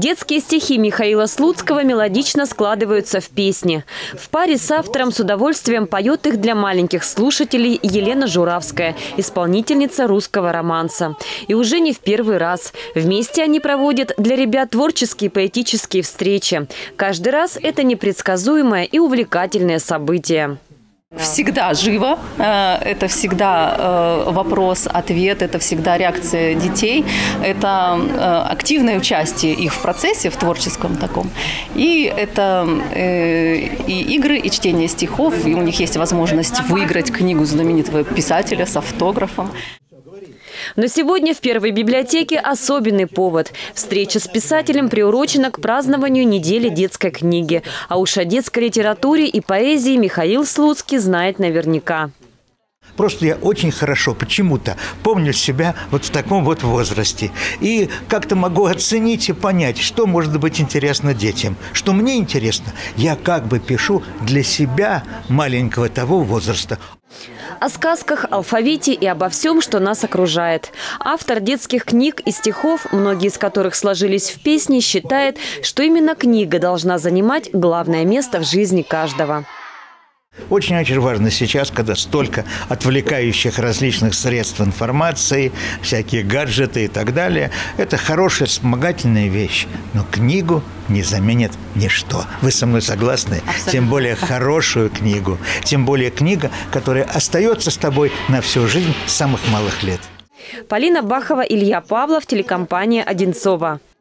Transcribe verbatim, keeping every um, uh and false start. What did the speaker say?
Детские стихи Михаила Слуцкого мелодично складываются в песни. В паре с автором с удовольствием поет их для маленьких слушателей Елена Журавская, исполнительница русского романса. И уже не в первый раз. Вместе они проводят для ребят творческие поэтические встречи. Каждый раз это непредсказуемое и увлекательное событие. Всегда живо, это всегда вопрос-ответ, это всегда реакция детей, это активное участие их в процессе, в творческом таком. И это и игры, и чтение стихов, и у них есть возможность выиграть книгу знаменитого писателя с автографом. Но сегодня в Первой библиотеке особенный повод. Встреча с писателем приурочена к празднованию недели детской книги. А уж о детской литературе и поэзии Михаил Слуцкий знает наверняка. Просто я очень хорошо почему-то помню себя вот в таком вот возрасте. И как-то могу оценить и понять, что может быть интересно детям. Что мне интересно, я как бы пишу для себя маленького того возраста. О сказках, алфавите и обо всем, что нас окружает. Автор детских книг и стихов, многие из которых сложились в песни, считает, что именно книга должна занимать главное место в жизни каждого. Очень-очень важно сейчас, когда столько отвлекающих различных средств информации, всякие гаджеты и так далее. Это хорошая вспомогательная вещь, но книгу не заменит ничто. Вы со мной согласны? Абсолютно. Тем более хорошую книгу, тем более книга, которая остается с тобой на всю жизнь с самых малых лет. Полина Бахова, Илья Павлов, телекомпания «Одинцово».